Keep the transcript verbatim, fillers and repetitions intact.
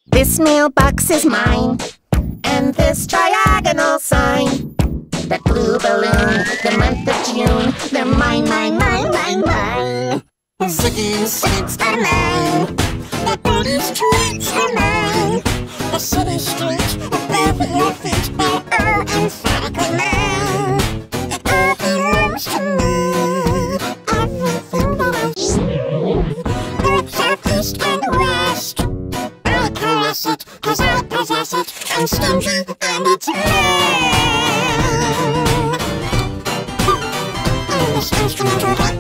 This mailbox is mine, and this diagonal sign. That blue balloon, the month of June, they're mine, mine, mine, mine, mine. Ziggy's seeds are mine. The birdie's tweets are mine. The city streets above your feet are all emphatically mine. It all belongs to me. Everything that I see. North, south, east, and west. I caress it, cause I possess it. I'm stingy, and it's mine. And this instrumental